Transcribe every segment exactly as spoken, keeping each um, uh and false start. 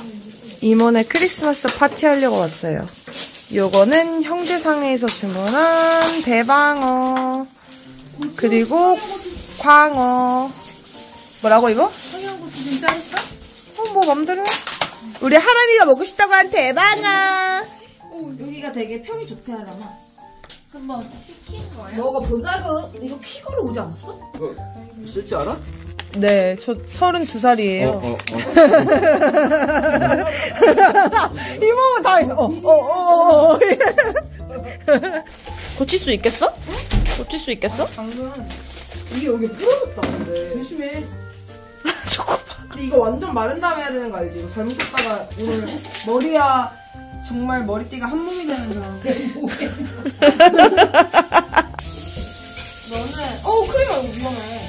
이모네 크리스마스 파티 하려고 왔어요. 요거는 형제상회에서 주문한 대방어, 그리고 광어. 뭐라고 이거? 청양고추 진짜 했어? 어, 뭐 맘대로 해. 우리 하람이가 먹고 싶다고 한 대방어. 오, 여기가 되게 평이 좋대, 하람아. 한번 시킨 거야? 너가 보다가 이거 퀴거로 오지 않았어? 이거 쓸 줄 알아? 네, 저 서른두 살이에요. 어, 어, 어. 이모가 다 있어. 어, 어, 어, 어. 고칠 수 있겠어? 고칠 수 있겠어? 방금 이게 여기 부러졌다. 근데 조심해. 저거 봐. 근데 이거 완전 마른 다음에 해야 되는 거 알지? 이거 잘못 썼다가 오늘 머리야 정말 머리띠가 한 몸이 되는 그런. 너는 어 크림 말고 위험해.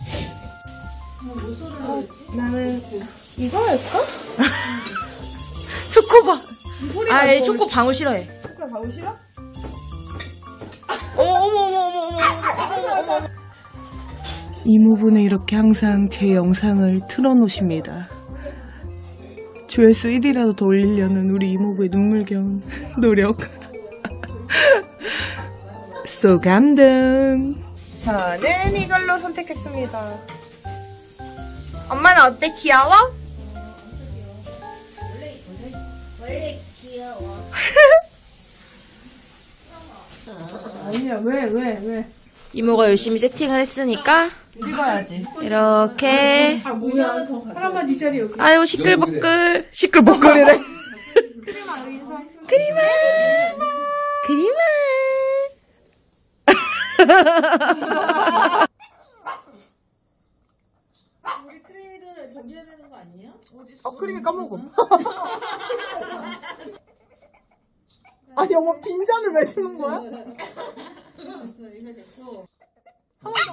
어, 나는 이거 할까? 초코바. 이 소리가 아, 얘 뭐- 초코 방울 싫어해. 초코 방울 싫어? 어머, 어머, 어머, 어머, 어머. 이모분은 이렇게 항상 제 영상을 틀어놓으십니다. 조회수 일 위라도 더 올리려는 우리 이모부의 눈물겨운 노력. 소 감동. 저는 이걸로 선택했습니다. 엄마는 어때? 귀여워? 원래, 원래 귀여워. 아니야, 왜, 왜, 왜? 이모가 열심히 세팅을 했으니까 찍어야지. 이렇게. 아, 뭐야. 하람아, 네 자리 여기. 아유, 시끌벅글. 시끌벅글이래. 크림아, 인사. 그림아. 그림아. 우리 크림이도 전해야 되는 거 아니에요? 아, 크림이 까먹어. 아니, 엄마 빈잔을 왜 드는 거야? 이거 됐고. 한 번 더.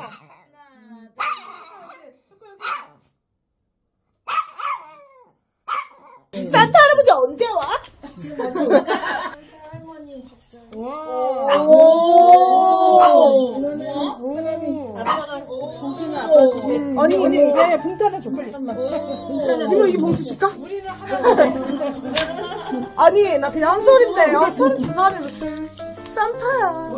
산타 할아버지 언제 와? 지금 먼저 올까? 할머니 걱정. 오. 그러면 아빠가 봉투는 아빠 주게. 아니, 언니, 왜 봉투 하나 줘, 빨리. 이모, 이 봉투 줄까? 우리는 하람아. 아니, 나 그냥 한 소린데. 아, 서른두 살에 무슨 산타야.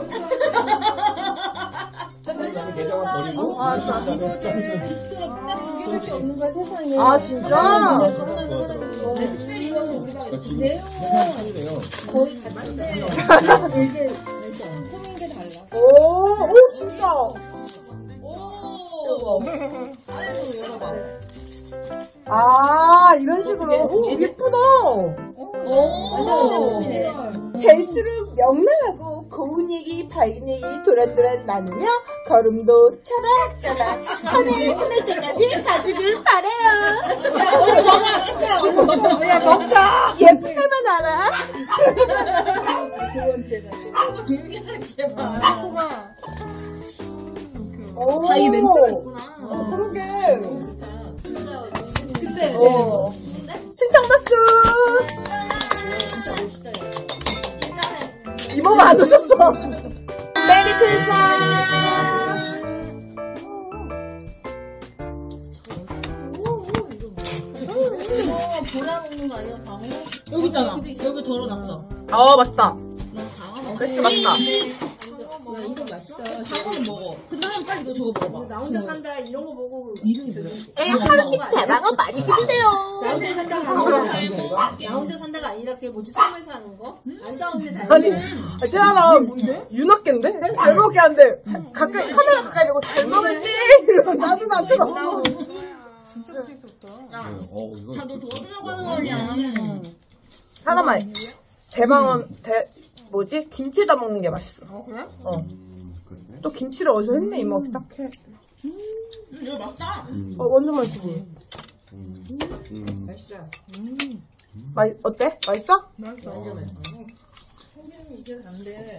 계정을 버리고 아, 진짜. 딱두 개밖에 없는 거야 세상에. 아, 진짜? 근데 특별히 이거는 우리가 지금 제일 세상이래요. 거의 같은데 이게 꾸민 게 달라. 오, 오, 진짜. 오. 아래도 열어봐. 아, 이런 식으로. 오, 예쁘다. 오. 될수록 명랑하고 고운 얘기, 밝은 얘기 도란도란 나누며 걸음도 차락차락 하늘 끝날 때까지 가주길 바래요. 먹어, 시끄러워. 야, 먹자. 예쁘게만 알아. 두 번째가 친구가 조용히 하래, 제발. 오. 다 이 멘트가 있구나. 어, 그러게. 좋다. 진짜 그때 어. 신청 박수. 진짜 멋있다. 일단은 이모가 안 오셨어. 메리 크리스마스. 이거 보라 먹는 거 아니야 방어? 여기 있잖아. 여기 덜어놨어. 어, 맛있다. 방어 맥주 맛있다. 야 이거 맛있다. 방어는 먹어. 근데 한 빨리 이거 저거 먹어봐. 나 혼자 산다 이런 거 보고 이름이 뭐야? 대방어 맛있게 드세요. 나 혼자 산다가 아니라 나 혼자 산다가 아니라 그게 뭐지 싸움에서 하는 거? 안 싸우면 다른 아니, 거야. 제아나 윤학계인데? 잘 먹게 하는데 가까이 카메라 가까이 대고 잘 먹을게. 이러면 나도 나 쳐다보고. 진짜 맛있었다. 어, 이거. 자, 너 도와주려고 하는 거 아니야. 하나만. 대방어 대 뭐지? 김치에다 먹는 게 맛있어. 어, 그래? 어. 음, 그래? 또 김치를 어디서 했네 이모가 딱 해. 음, 이거 맛있다. 음, 어 완전 맛있어 보여. 음, 음. 맛있어. 맛 어때? 맛있어? 맛있어. 완전 맛있어. 이게 난데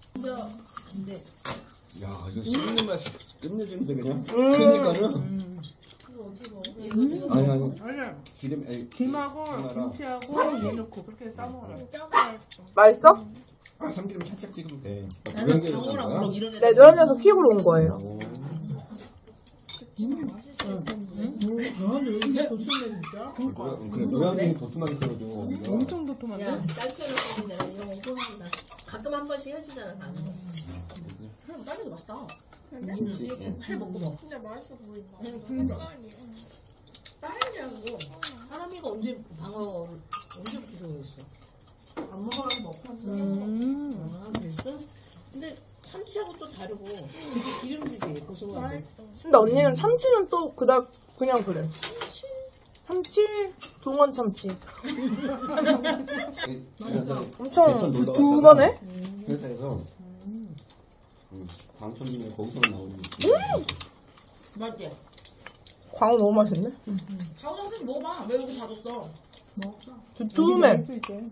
야, 이거 씹는 맛이 끝내주는데, 그냥? 음. 그러니까는. 아니, 아니. 아니야. 기름, 아니, 김하고 하나랑. 김치하고 얘 넣고 그렇게 싸먹어라. 맛있어? 아, 참기름 살짝 찍으면 돼. 아, 두 연결 넣는 거야? 네, 노란 녀석 킥으로 온 거예요. 오. 그래 노량진이 도톰하게 썰어줘. 엄청 도톰한데? 야, 짧게 넣으면 되잖아. 이런 거 소화한다. 가끔 한 번씩 해주잖아, 당근. 그럼 딸기도 맛있다. 해 먹고 먹. 진짜 맛있어 보인다. 딸기하고 사람이가 언제 방어를 언제부터 좋아했어? 안 먹어서 먹었어. 음, 아, 그랬어? 근데 참치하고 또 다르고 되게 기름지지, 고소하고. 근데 언니는 참치는 또 그닥 그냥 그래. 참치? 동원 참치. 엄청 두툼하네? 회사에서 광천리에 거기서만 나오는 맞지? 광어 너무 맛있네? 가오자 한번 먹어봐. 왜 여기 다 줬어? 두툼해.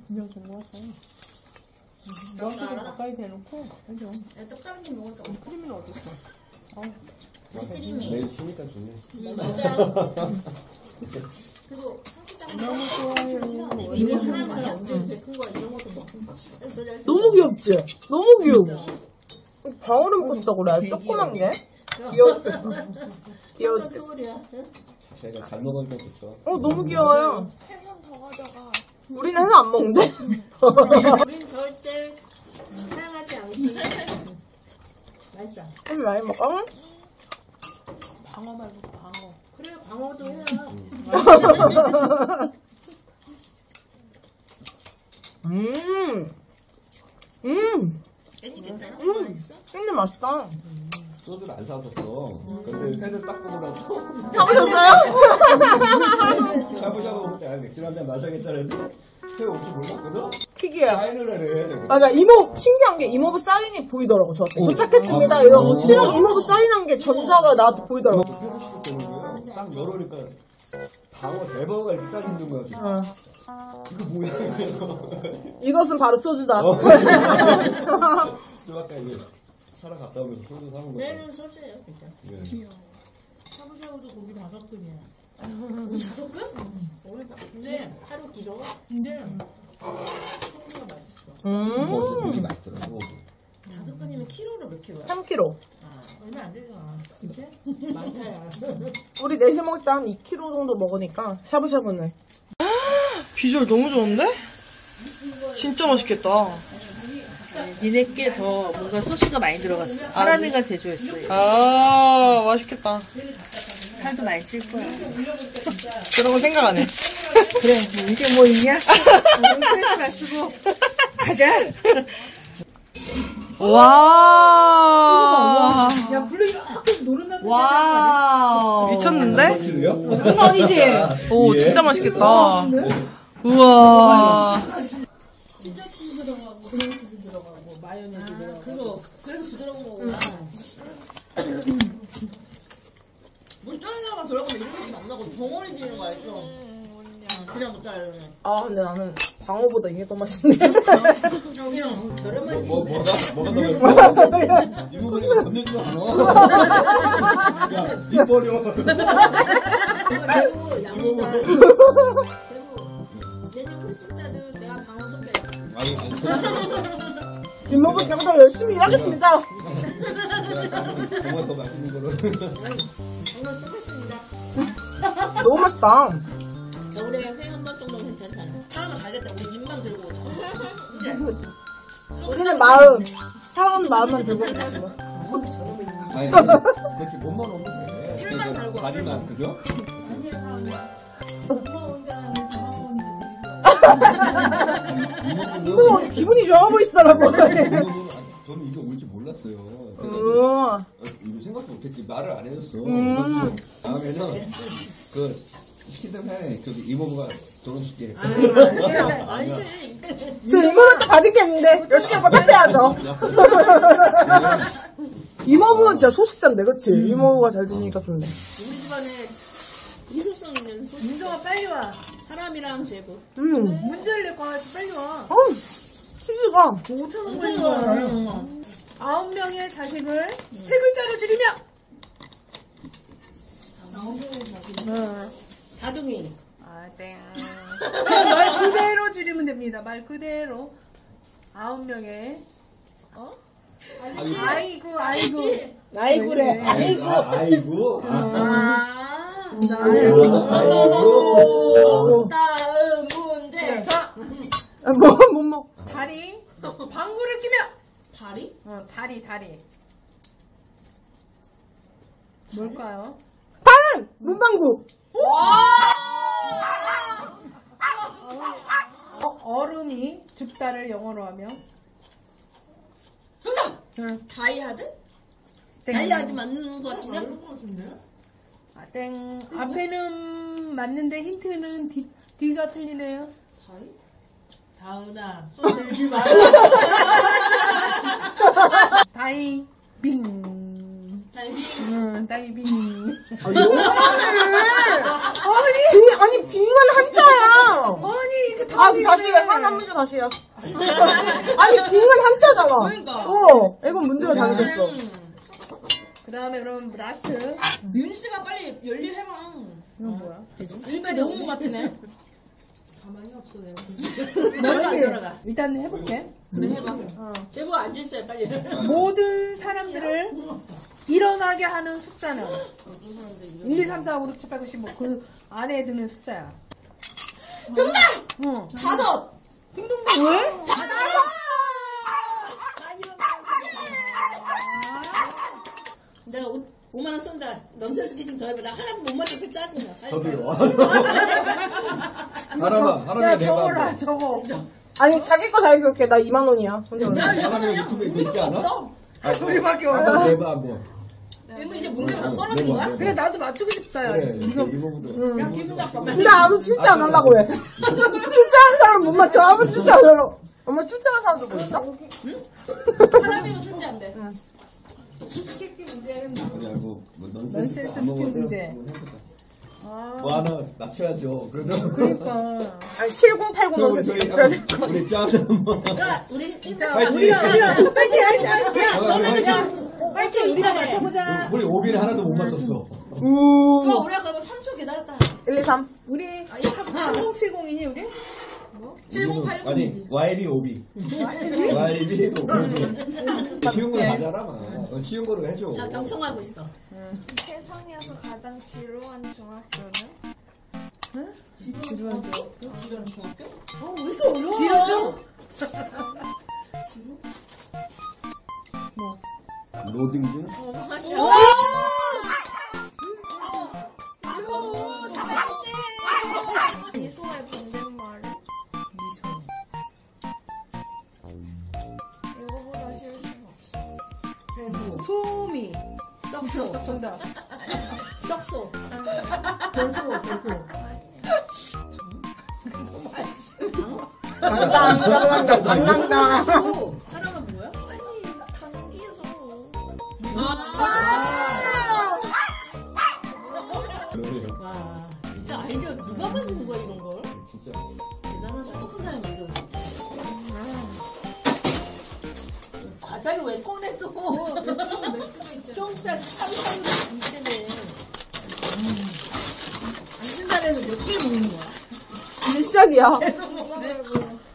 너한테 가까이 대놓고 해줘. 야, 떡갈비 먹으니까 크림은 어딨어? 크림이. 내일 쉬니까 좋네. 맞아. 그리고 너무 좋아요. 이거 사람이 언제 이렇게 큰 거야? 이런 것도 먹는 거. 소리 하지 너무 귀엽지? 너무 귀여워. 방울은 먹었다 그래. 조그만 게. 귀여웠어. 귀여웠어. 소리야. 자기가 잘 먹으니까 좋죠. 어, 너무 귀여워요. 해삼 더 가져가. 우리는 해서 안 먹는데? 우린 절대 사랑하지 않기. 맛있어. 좀 많이 먹어? 방어 말고 방어. 그래, 광어도 해야. 음. 음. 깻잎 괜찮아? 음. 맛있어? 깻잎 맛있다. 소주를 안 사왔었어. 근데 회를 딱 보고 나서 가보셨어요? 샤브샤브 먹을 때 맥주 한잔 마셔야겠다 했는데 회 올줄 몰랐거든? 킥이야. 사인을 하네. 맞아, 이모, 신기한 게 이모부 사인이 보이더라고, 저한테. 어. 도착했습니다. 아, 이러고, 어. 실은 이모부 사인한 게 전자가 나한테 보이더라고. 회를 시켰다는 거야. 딱 열어니까 방어 대버가 이렇게 딱 있는 거야. 어. 이거 뭐야? 이것은 바로 소주다. 어. 좀 아까 이제 사러 갔다 오면서 소주 사온 거야. 얘는 소주예요, 진짜. 네. 샤브샤브도 고기 다섯 근이야. 다섯 근? 오늘 근데 하루 기로. 근데 소주가 맛있어. 음. 벌써 되게 맛있더라고. 다섯 근이면 키로로 몇 킬로야? 삼 킬로그램. 얼마 안 되잖아. 그치? 많다야. 우리 넷이 먹을 때 한 이 킬로그램 정도 먹으니까, 샤브샤브는. 비주얼 너무 좋은데? 진짜 맛있겠다. 니네께 더 뭔가 소스가 많이 들어갔어. 하람이가 제조했어. 이거. 아, 맛있겠다. 살도 많이 찔 거야. 그런 거 생각 안 해. 그래, 이게 뭐 있냐? 스트레스 안 쓰고 가자. 와. 야, 블루 앞에서 노른다. 와. 미쳤는데? 그건 아니지. 오, 예? 진짜 맛있겠다. 우와. 진짜 치즈 들어가고, 그냥 치즈 들어가고, 마요네즈 들어가고. 그래서 그래서 부드러운 거고. 물 짜려면 들어가면 이런 느낌 안 나고 덩어리 지는 거 알죠? 그냥 못 자르면. 아, 근데 나는 방어보다 이게 더 맛있네. 그냥 저렴한 뭐, 뭐가? 뭐가 더 맛있어? 이 부분이 건네지 않아. 야, 니 버려. 대구 양이다. 대구. 내년 크리스마스는 내가 방어 선배. 아니, 아니. 이모부 때보다 열심히 일하겠습니다. 정말 더 맛있는 거를. 방어 쏘겠습니다. 너무 맛있다. 겨울에 회 한 번 정도는 괜찮잖아. 사람은 잘 됐다. 우리 입만 들고 오자. 우리는 마음, 사랑하는 마음만 들고 있는 지금. 아니, 그렇지, 몸만 오면 돼. 술만 달고 다리만, 그죠? 이모 기분이 좋아 보이시더라고. 저는 이게 올 줄 몰랐어요. 음. 이거 생각도 못했지. 말을 안 해줬어. 음. 다음에는 그 시키던 해 그 이모부가 결혼식에. 아니지. 저 이모한테 받은 게 있는데 열심히 부탁해야죠. 이모부는 진짜 소식자인데, 그치? 이모부가 잘 드시니까 좋네. 우리 집안에 이술성 있는 소식. 민정아 빨리 와. 사람이랑 제부. 음. 문제를 낼 거야. 빨리 와. 어, 치즈가. 오천 원 걸린 거야. 아홉 명의 자식을 세 글자로 줄이며. 다둥이. 아 땡. 말 그대로 줄이면 됩니다. 말 그대로. 아홉 명의 어? 아이고, 아이고. 아이고래. 아이고. 아이고. 아. 아이고. 다음 문제. 자, 뭐, 못 먹. 다리. 방구를 끼면. 다리? 어, 다리, 다리. 뭘까요? 반! 문방구! 어, 얼음이 죽다를 영어로 하면? 다이아드? 땡. 다이아드 맞는 거 같은데? 아, 땡. 앞에는 맞는데 힌트는 뒤, 뒤가 틀리네요. 다이? 다은아, 손 들지 마. 다이빙. 다이빙. 응, 다이빙. 아니, 비, 아니, 비는 한자야. 아니, 이거 아, 다이빙. 다시 해. 한, 한 문제 다시 해. 아니, 비는 한자잖아. 그러니까. 어, 이건 문제가 잘못됐어. 그 다음에 그럼 라스트. 윤 씨가 빨리 연리해봐. 이건 뭐야? 일제 너무 같으네. 가만히 없어, 내가. 들어가, 들어가. 일단 해볼게. 그래, 해봐. 제보 앉으세요, 빨리. 모든 사람들을 일어나게 하는 숫자는 일, 이, 삼, 사, 오, 육, 칠, 팔, 구, 십, 뭐 그 안에 드는 숫자야. 정답! 응. 다섯! 딩동댕 왜? 내가 오만 원 쏜다. 넌센스키 좀 더 해봐. 나 하나도 못 맞춰서 짜증나. 저도요. 하나만, 하나만 야, 내봐. 적어라, 적어. 아니, 자기 거 잘 기억해. 나 이만 원이야. 혼자 올라. 하나만 유튜브에 이거 있지 않아? 아, 우리밖에 한번 없어. 내봐, 한번. 이거 이제 문제가 어, 떨어진 내봐, 거야? 내봐. 그래, 나도 맞추고 싶다, 야. 그래, 이거. 이거부터. 야, 기분 나빠. 근데 아무 출제 안 하려고 해. 출제하는 사람 못 맞춰. 아무 출제 안 하려고. 엄마 출제하는 사람도 뭐 있어? 사람이고 출제 안 돼. 수수께끼 문제. 아니, 알고, 뭐, 넌센스 넌센스 스킬 문제. 한번 해보자. 아, 뭐 하나 맞춰야죠. 그래도. 그러니까. 아니, 칠공팔구 우리 넣어서 저희 출제해야 돼. 한번, 우리 짜자 뭐. 자, 우리 자, 파이팅! 우리가, 우리가, 파이팅, 파이팅, 파이팅. 야, 너네들 좀. 파이팅, 우리가 맞춰보자. 우리 오비를 하나도 못 맞췄어. 우. 그럼 우리가 그러면 삼 초 기다렸다. 일, 이, 삼. 우리, 아, 야, 삼공칠공이니, 우리? 칠공팔공이지. 아니, 와이비 오비. 와이비 오비. 쉬운 거 가잖아. 넌 쉬운 거로 해줘. 자, 경청하고 있어. 세상에서 가장 지루한 중학교는? 지루한 거. 지루한 중학교? 어, 왜 이렇게 어려워? 지루죠? 로딩 중? 미소의 반대말은? 이거보다 쉬울 수가 없어. 소미. 썩소. 정답. 썩소. 별소, 별소. 당당, 당당, 당당. 소. 하나만 뭐야? 강기소. 그러네요. 와, 진짜 아이디어 누가 만든 거야, 이런 걸? 진짜. 대단하다. 똑똑한 사람이 만든 거. 과자를 왜 꺼내도. 좀 이따 삼삼으로 이제는. 안 쓴다고 해서 몇 개를 먹는 거야? 이제 시작이야. 계속 먹네.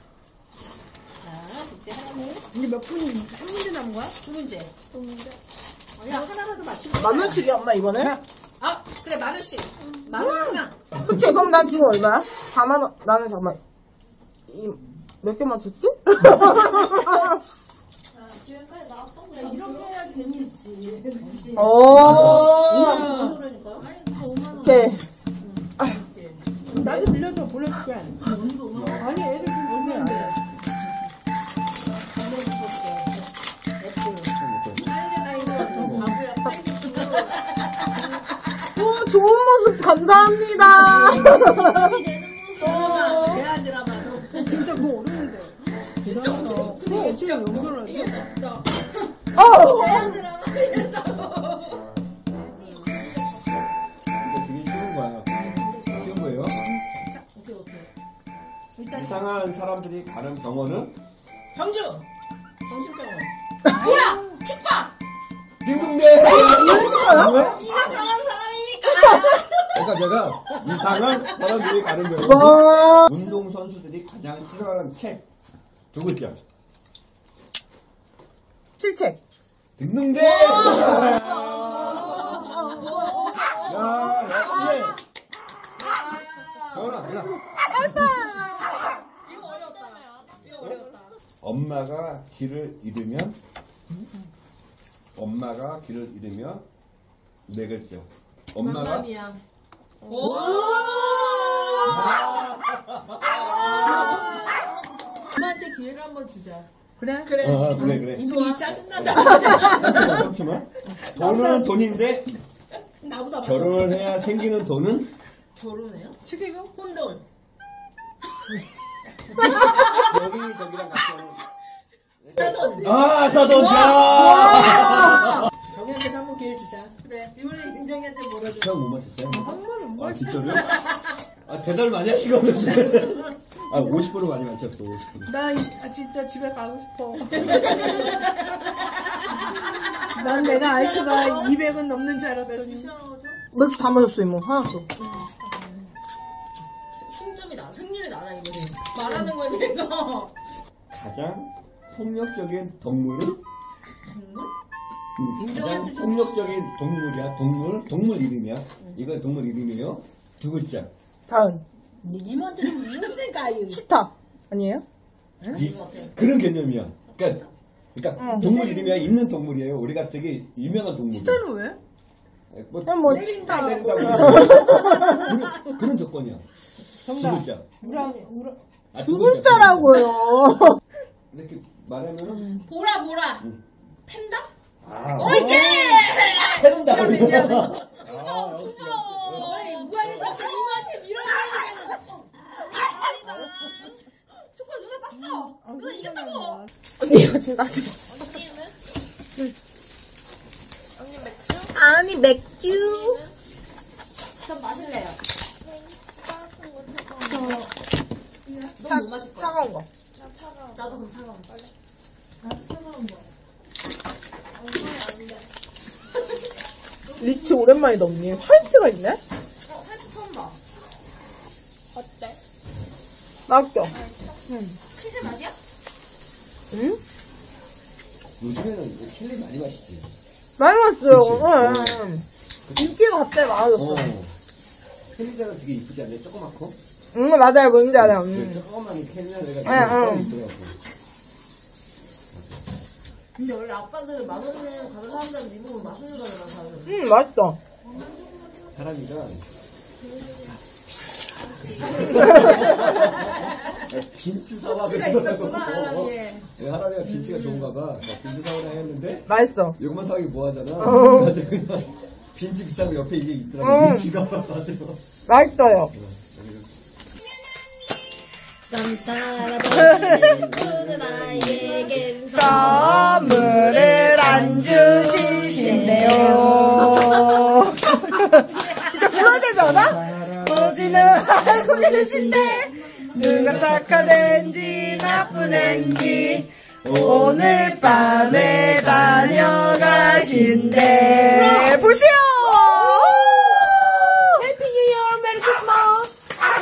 자, 이제 하나는 이제 몇 분이, 한 문제 남은 거야? 두 문제. 야, 하나라도 맞추면. 만 원씩이야, 엄마, 이번에? 아, 그래, 만 원씩. 만 원 하나. 그치, 그럼 난 지금 얼마야? 사만 원. 나는 잠깐만. 이, 몇 개 맞췄지? 지금까지 나왔던 거 이런 거 해야 재미있지. 오. 그러니까요? 오케이. 나도 빌려줘, 보내줄게. 아니, 애들 좀 주면 안 돼. 오, 좋은 모습 감사합니다. 힘이 되는 모습. 대화 드라마로. 진짜 그거 어려운데. 대단하다. 근데 진짜 연결을 이게 했어? 진짜. 어. 대화 드라마 이랬다고. 이거 되게 쉬운 거야. 쉬운 거예요? 오케이, 오케이. 이상한 사람들이 가는 병원은? 경주! 정신병원. 뭐야! 치과! 딩동댕! 네가 강한 사람이니까! 그러니까 제가 이상한 사람들이 가는 병원. 와. 운동선수들이 가장 싫어하는 책. 두 글자. 칠책. 등등대! 야, 역시! 전화, 전화. 이거 어려웠다. 이거 어려웠다. 엄마가 길을 잃으면, 엄마가 길을 잃으면, 네 글자. 엄마가. 만남이야. 오! 엄마한테 기회를 한번 주자. 그래? 그래. 어, 그래, 그래. 이분이 짜증난다. 잠시만, 잠시만. 돈은 돈인데, 나보다 결혼을 해야 생기는 돈은? 결혼해요? 축의금? 혼돈. 여기, 저기랑 같이 하는. 사돈. 아, 사돈자! 정희한테 한번 기회 주자. 그래. 이번에 민정이한테 몰아줘. 형 못 맞췄어요? 아, 진짜로요? 아, 대답을 많이 하시거든요. 아, 오십 퍼센트 많이 맞췄어, 오십 퍼센트. 나 이- 아, 진짜 집에 가고 싶어. 난 내가 아이스가 이백은 넘는 줄 알았더니. 맥주 다 마셨어, 이모. 하나도. 승점이 나, 승률이 나나, 이거는. 말하는 거에 대해서. 가장 폭력적인 동물은? 음, 가장 폭력적인 동물이야, 동물? 동물 이름이야. 이거 동물 이름이에요. 두 글자. 다은. 이모한테 좀 이러시니까. 치타. 아니에요? 이- 그런 개념이야. 그러니까, 그러니까 동물 이름이야. 있는 동물이에요. 우리가 되게 유명한 동물이야. 치타는 왜? 뭐, 그냥 뭐, 치타. 치타. 그런, 그런 조건이야. 정답. 두 글자. 우라, 우라. 아, 두 글자라고요. 이렇게 말하면은, 보라, 보라. 응. 팬다? 아, 오, 예! 해본다. 아, 역시. 저번에 무한히 잡고 이모한테 밀어주니까. 아니다. 초코 누가 땄어? 누가 이겼다고? 언니, 이거 지금 따지고. 언니는? 언니 맥주? 아니, 맥주. 전 마실래요. 따뜻한 거 차가운 거. 너무 못 마실 거야. 차가운 거. 나 차가운 거. 나도 그럼 차가운 거. 리치 오랜만이다, 언니. 화이트가 있네? 어, 화이트 처음 봐. 어때? 나껴. 치즈 맛이야? 응? 요즘에는 켈리 많이 마시지. 많이 왔어요, 그치? 오늘. 인기가 갑자기 많아졌어. 어. 켈리자가 되게 이쁘지 않냐? 조그맣고? 응, 맞아요. 뭔지 알아요. 그 응. 조그만 켈리자 내가 응, 따로 응. 있더라고. 근데 원래 아빠들은 맛없는 가게 사람들은 이 부분 맛있는 거잖아, 사람들은. 응, 맛있어. 사람이가 김치 사와 김치가 있었구나, 하람이에. 하람이가 김치가 좋은가 봐. 김치 사오라 했는데 맛있어. 이것만 사기 뭐 하잖아. 어. 그래서 그냥 빈치 비싼 거 옆에 이게 있더라고. 응. 김치가 맞아. 맛있어요. 나에겐 선물을 안 주시신대요. 진짜 불러야 되지 않아? 보지는 알고 계신데 누가 착한 앤지 나쁜 앤지 오늘 밤에 다녀가신대. 보시오. 해피 뉴 이어 메리 크리스마스.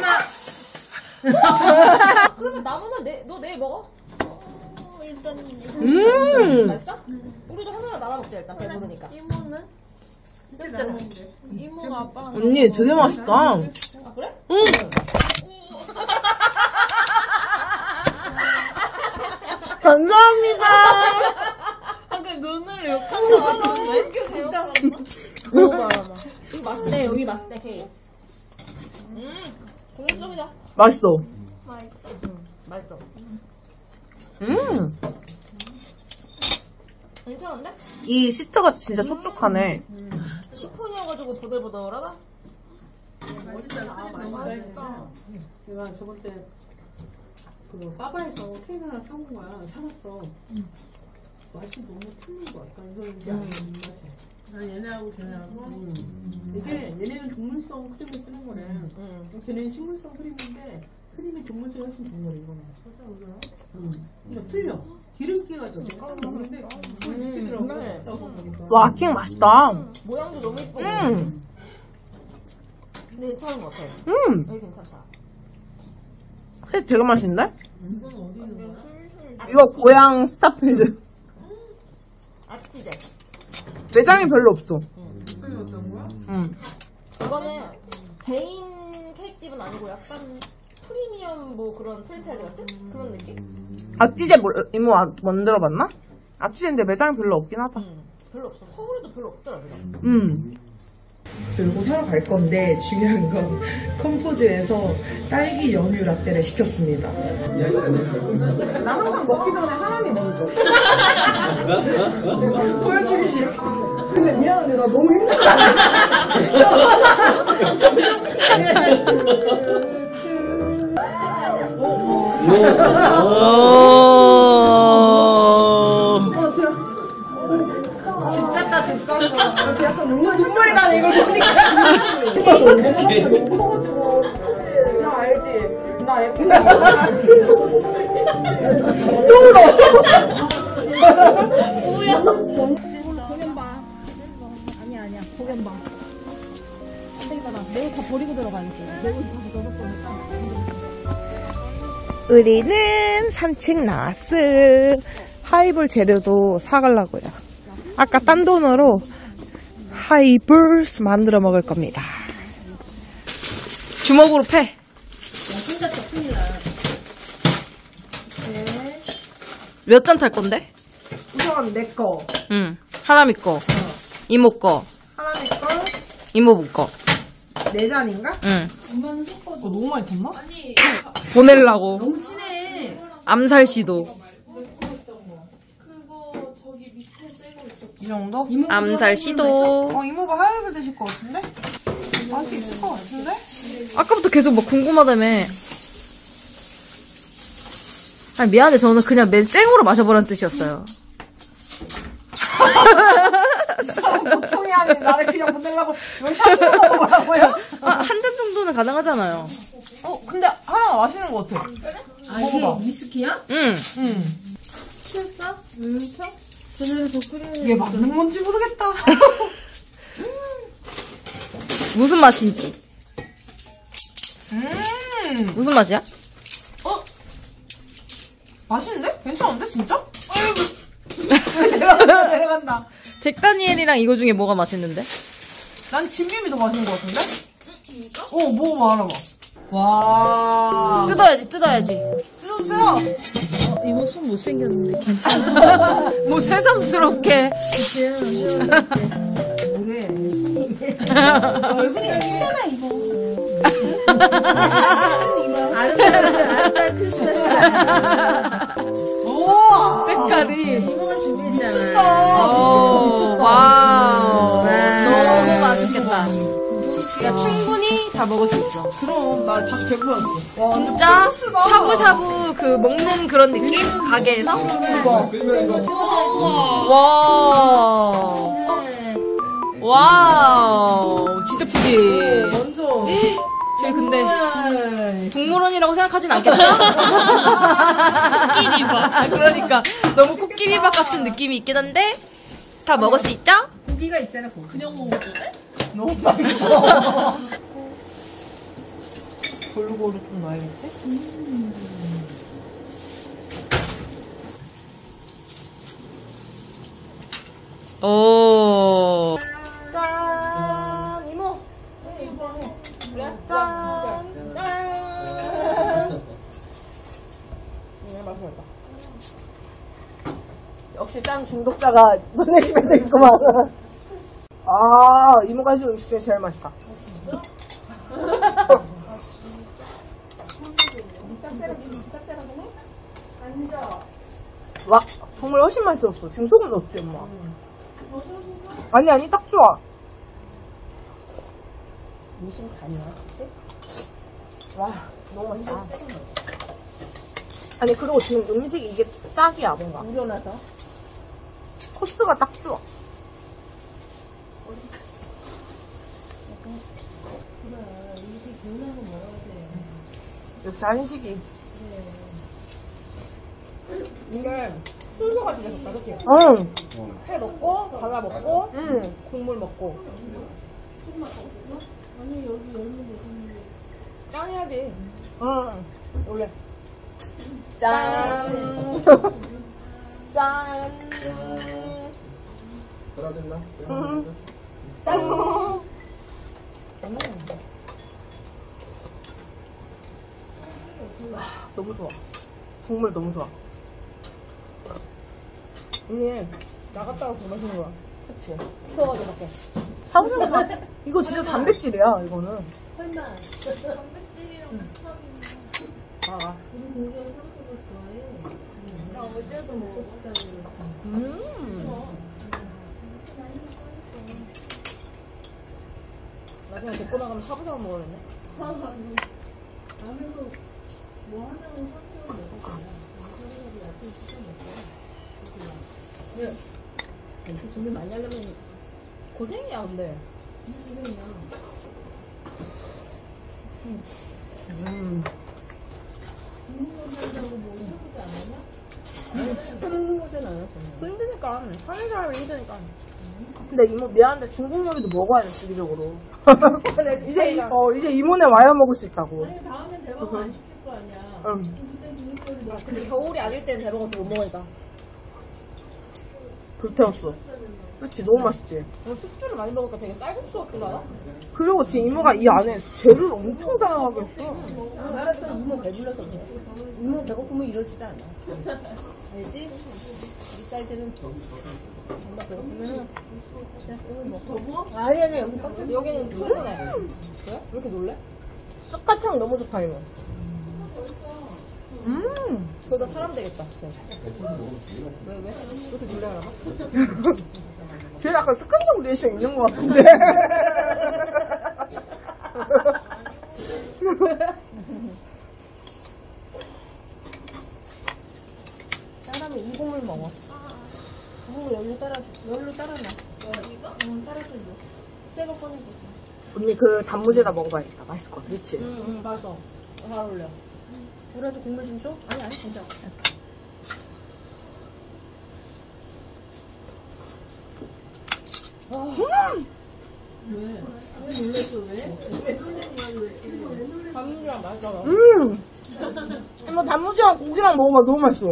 그러면 남으면 내, 너 내일 먹어? 어, 일단 음. 맛있어? 우리도 하나만 나눠 먹자, 일단. 배부르니까. 이모는? 이모가 아빠랑 언니 되게 맛있다. 아, 그래? 응. 감사합니다. 방금 눈을 욕하는 거 같은데? 진짜 먹어봐, 여기 맛있대, 여기 맛있대, 케이크. 음, 공연성이다. 맛있어. 맛있어. 맛있어. 음. 괜찮은데? 이 시트가 진짜 촉촉하네. 시폰이어가지고 보들보들하다? 아, 맛있다. 내가 저번 때, 그, 빠바에서 케이크 하나 사온 거야. 사왔어. 맛이 너무 틀린 거야. 그러니까 이거는 이제 안 먹는 맛이야. 난 얘네하고 걔네하고. 이게, 얘네는 동물성 크림을 쓰는 거래. 걔네는 식물성 크림인데, 크림이 동물성이 훨씬 좋은 거래, 이거는. 응. 그러니까 틀려. 기름기가 좀 먹는데, 그걸 느끼더라고. 그래. 와, 킹 맛있다. 모양도 너무 예쁘고. 음. 근데 괜찮은 것 같아. 음. 여기 괜찮다. 회 되게 맛있는데? 이건 어디 있는 거야? 이거 고향 스타필드. 악취제. 내장이 별로 없어. 아니 어떤 거야? 응. 이거는 개인 케이크집은 아니고 약간 프리미엄 뭐 그런 프랜차이즈 같은 그런 느낌? 악취제 뭐, 이모 아, 만들어봤나? 악취제인데 매장이 별로 없긴 하다. 응. 별로 없어. 서울에도 별로 없더라 그냥. 음. 들고 사러 갈 건데 중요한 건 컴포즈에서 딸기 연유 라떼를 시켰습니다. 나 항상 먹기 전에 하나님 먼저. 보여주기 싫어. 근데 미안한데 나 너무 힘들다. 집 잤다 집 쌌어. 약간 눈물, 눈물이 나네 이걸 보니까. 나 알지? 나 F. 또 울어. 뭐야? 공연 봐. 아니야 아니야. 공연 봐. 안 되겠다 나 내일 다 버리고 들어가니까. 내일 다시 넣을 거니까. 우리는 산책 나왔음. 하이볼 재료도 사가려고요. 아까 딴 돈으로 하이볼스 만들어 먹을 겁니다. 주먹으로 패. 몇 잔 탈 건데? 우선 내 거. 응. 하람이 거. 어. 이모 거. 하람이 거. 이모부 거. 네 잔인가? 응. 엄마는 섞어. 어, 너무 많이 탔나? 보내려고. 너무 진해. 암살 시도. 이 정도? 암살 시도. 어, 이모가 하이볼 드실 것 같은데? 할 수 있을 것 같은데? 아까부터 계속 막 궁금하다며. 아니, 미안해. 저는 그냥 맨 생으로 마셔보라는 뜻이었어요. 이 사람 보통이 아닌 나를 그냥 보내려고 이걸 샷으로 먹으라고요? 아, 한 잔 정도는 가능하잖아요. 어, 근데 하나 마시는 것 같아. 아 이게 위스키야? 응. 응. 취했어? 응 펴? 제대로 더 끓여. 이게 맞는 건지 모르겠다. 무슨 맛인지. 음. 무슨 맛이야? 어? 맛있는데? 괜찮은데, 진짜? 내려간다, 내려간다. 잭다니엘이랑 이거 중에 뭐가 맛있는데? 난 진빔이 더 맛있는 것 같은데? 어, 먹어봐, 알아봐. 와. 뜯어야지, 뜯어야지. 뜯었어요. 이모 손 못생겼는데 괜찮아. 뭐 새삼스럽게. 뭐래. 얼굴이 예쁘잖아, 이거. 아름다운 크리스마스. 우와. 색깔이. 이모가 준비했잖아. 미쳤다. 오, 미쳤다. 와우. 와. 너무 맛있겠다. 야, 충분히 다 먹을 수 있어. 그럼, 나 다시 배고팠어. 와, 진짜 코스가. 샤브샤브 그 먹는 그런 느낌? 가게에서? 이거. 와. 와우. 진짜 푸지. 완전. 저희 근데 동물원이라고 생각하진 않겠죠? 코끼리밥. 그러니까 너무 코끼리밥 같은 느낌이 있긴 한데 다 먹을 수 있죠? 고기가 있잖아, 고기. 그냥 먹어도 돼? 너무 맛있어. 골고루 좀 넣어야겠지? 음. 오. 짠! 이모! 그래? 짠! 짠. 음, 맛있겠다. 역시 짠 중독자가 손내시면 되겠구만. 아, 이모가 해준 음식 중에 제일 맛있다. 와, 정말 훨씬 맛있었어. 지금 소금 넣었지, 엄마? 아니, 아니, 딱 좋아. 무슨 간이야? 와, 너무 맛있다. 아니, 그리고 지금 음식이 이게 딱이야, 뭔가. 우려나서. 코스가 딱 좋아. 역시 한식이. 이게 순서가 진짜 좋다, 그치? 응. 회 먹고, 과자 먹고, 응. 국물 먹고. 짠 해야지. 응. 원래. 짠. 짠. 짠. 너무 좋아. 정말 너무 좋아. 언니 나갔다가 더 마시는 거야. 그치? 추워가지고 밖에. 사무실은 다 이거 진짜 단백질이야 이거는. 설마 응. 아. 우리 공주는 상수를 좋아해. 나 어제도 먹었잖아. 음. 나중에 데리고 나가면 사부사람 먹어야겠네. 나는 뭐 하냐고 상수를 먹었잖아. 사람들이 야채 시켜 먹고. 네. 이렇게 준비 많이 하려면 고생이야 근데. 고생이야. 음. 음. 한다고 뭐 해보지 않았냐? 힘든 거잖아요. 힘드니까. 하는 사람이 힘드니까. 근데 이모 미안한데 중국 요리도 먹어야 돼 주기적으로. 이제 이, 어 이제 이모네 와야 먹을 수 있다고. 아니 다음엔 대박은 안 시킬 거 아니야. 응. 그때 중국요리 먹고. 근데 겨울이 아닐 때는 대박은 못 먹으니까. 불태웠어. 그치 너무 맛있지. 숙주를 많이 먹으니까 되게 쌀국수 같기도 하다. 그리고 지금 이모가 이 안에 재를 엄청 다양하게 했어. 알았어. 이모 배불러서 그래. 이모 배고프면 이럴지도 않아. 알지? 우리 딸들은 엄마 배고프면은 오늘 먹고. 아니 아니 여기 꽉 찼어. 여기는 충분해. 그래? 왜 이렇게 놀래? 쑥가창 너무 좋다 이모. 음. 그러다 사람 되겠다. 쟤. 왜 왜? 이렇게 놀래나? 쟤 약간 습관적 리액션 있는 것 같은데. 사람이 이 국물 먹어. 이거 열로 따라줘. 열로 따라놔. 이거? 응, 따라줘. 새거 꺼내줘. 언니 그 단무지에다 먹어봐야겠다. 맛있을 것 같아. 그치? 응, 응, 맞아. 잘 어울려. 우리도 국물 좀 줘? 아니, 아니, 괜찮아. 왜 놀랬어 왜? 왜 단무지랑 맛있잖아. 음! 이모 단무지랑 고기랑 먹어봐. 너무 맛있어.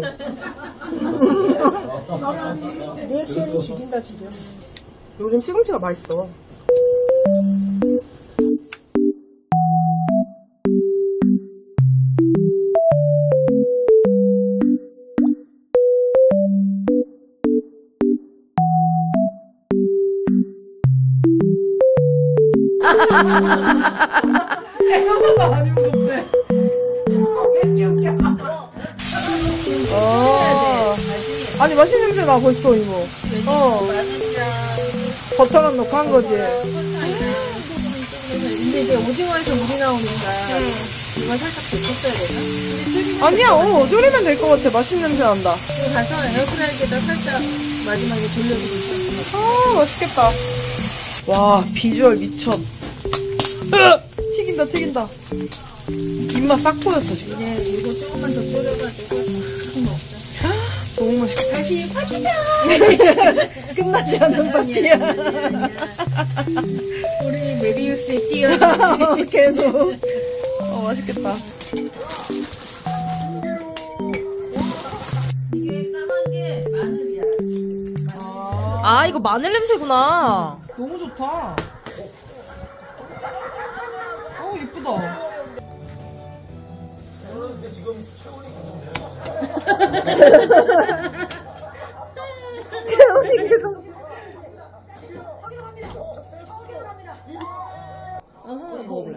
리액션이 죽인다, 죽여. 요즘 시금치가 맛있어. 애가 많이 먹었대. 어. 아니 맛있는 냄새 나 벌써 이거. 어. 버터랑 넣고 한 거지. 근데 이제 오징어에서 물이 나오니까 이걸 살짝 데쳤어야 되나? 아니야, 어, 졸이면 될 것 같아. 맛있는 냄새 난다. 그리고 가서 에어프라이기에다 살짝 마지막에 돌려주고 있어. 아, 맛있겠다. 와, 비주얼 미쳤. 튀긴다, 튀긴다. 입맛 싹 보였어, 지금. 이제 이거 조금만 더 졸여가지고 먹자. 너무 맛있겠다. 다시 파티다! 끝나지 않은 파티야. 우리 메비우스에 뛰어. 계속. 어, 맛있겠다. 이게 까만 게 마늘이야. 아, 이거 마늘 냄새구나. 너무 좋다. 어, 이쁘다. 근데 지금 채원이 계속. 이거 먹을래?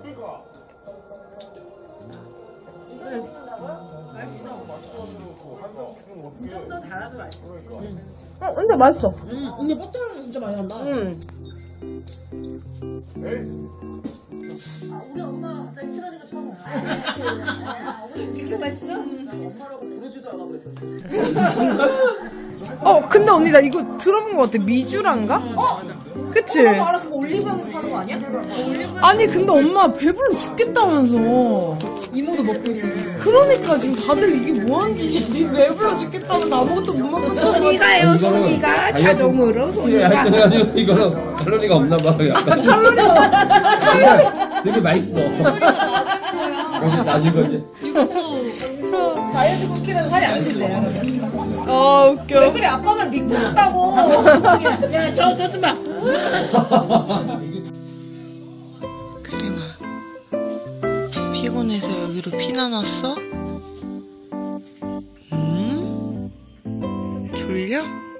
어, 근데 맛있어. 응, 근데 버터향이 진짜 많이 난다. 응. 우리 엄마 갑자기 싫어지는 거 처음 봐. 이렇게 맛있어? 어, 근데 언니 나 이거 들어본 것 같아. 미주란가? 어? 그치? 알아, 그거 올리브영에서 파는 거 아니야? 아니 근데 엄마 배불러 죽겠다면서. 이모도 먹고 있어, 지금. 그러니까 지금 다들 이게 뭐하는 짓이지? 배불러 죽겠다면서 아무것도 못 먹고 손이가요, 손이가. 자동으로 손이가. 아니 이거는 칼로리가 없나 봐. 약간 칼로리가 되게 맛있어. 거기 나중에 이제 다이어트 쿠키는 살이 안 찐대. 어, 웃겨. 왜 그래? 아빠만 믿고 싶다고. 야, 저, 저 좀 봐. 그림아, 피곤해서 여기로 피나 났어? 응? 졸려?